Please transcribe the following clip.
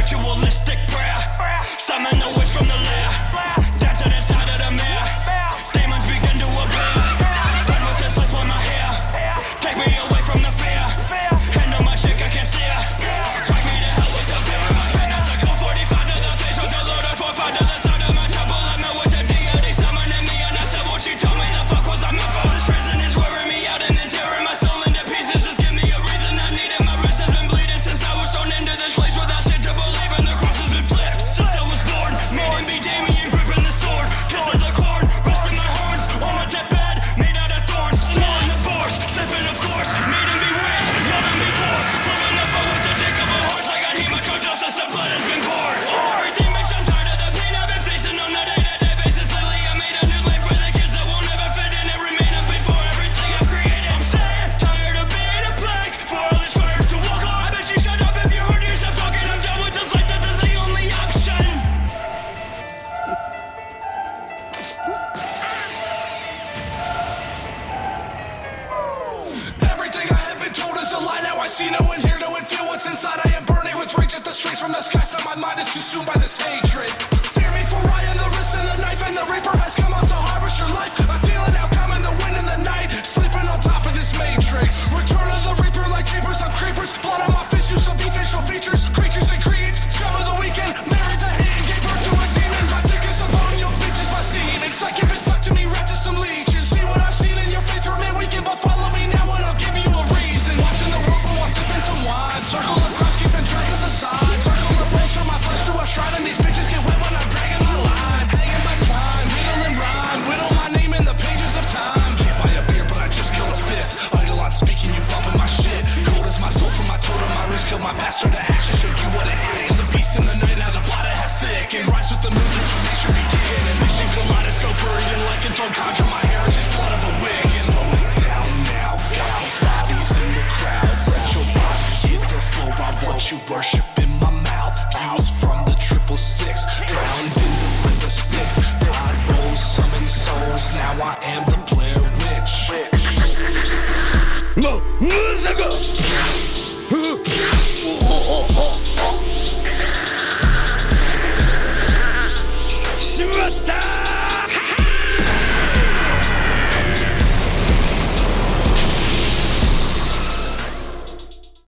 ritualistic prayer. Summon the witch from the lair. Down to the side of the mare. Demons begin to appear. Done with this life on my hair. Take me away from the fear. Hand on my chick, I can't see her. Drag me to hell with the beer in my hand. That's a cool 45 to the face with the Lord of 4-5 to the side of my temple. I met with the deity summoning me, and I said what she told me. The fuck was I meant for? This prison is wearing me out and then tearing my soul into pieces. Just give me a reason I need it. My wrist has been bleeding since I was thrown into this place without shit to believe in. The cross has been flipped since I was born. Made him be Damien, gripping the sword. Kiss of the corn, resting my horns on a deathbed made out of thorns. Smelling the force, sipping of course. Made him be rich, yelled at me poor. Pulling the foe with the dick of a horse. I got hematojustice, the blood has been poured. Everything makes I'm tired of the pain I've been facing on a day-to-day basis. Lately I made a new lane for the kids that won't ever fit in and remain unpaid for everything I've created. I'm sad, tired of being a plague for all these fires to walk on. I bet you shut up if you heard yourself talking. I'm done with this life, that is the only option. Everything I have been told is a lie. Now I see no one here, no one feel what's inside. I am burning with rage at the streets from the skies. Now my mind is consumed by this hatred. Fear me, for I am the wrist and the knife, and the reaper has come out to harvest your life. I feel it now coming, the wind in the night, sleeping on top of this matrix. Return of the reaper like jeepers, I'm creepers. Blood on my fist, use of facial features. Creatures and creeds, scum of the weekend. Married to hate and gave birth to a demon. My dick is among your bitches, my semen. It's like you've been stuck to me, wrapped in some leeches. See what I've seen in your faith remain weakened, but follow me now and I'll give you a reason. Watching the world while sipping some wine. Circle of crowds keeping track of the signs. Circle of rolls from my flesh to a shrine, and these bitches get wet when I'm dragging my lines. Hanging my time, needle and rhyme. Whittle my name in the pages of time. Can't buy a beer, but I just killed a fifth. Idle on speaking, you bumping my shit. Cold as my soul from my toe to my wrist. Killed my master to action, show you what it is. The beast in the night, now the body has thick. And rise with the moon, transformation begin. And vision kaleidoscope buried in lycanthrope. Conjure my heritage, blood of a wig. Slow it down now, got these bodies in the crowd. Let your body hit the floor. I want you worship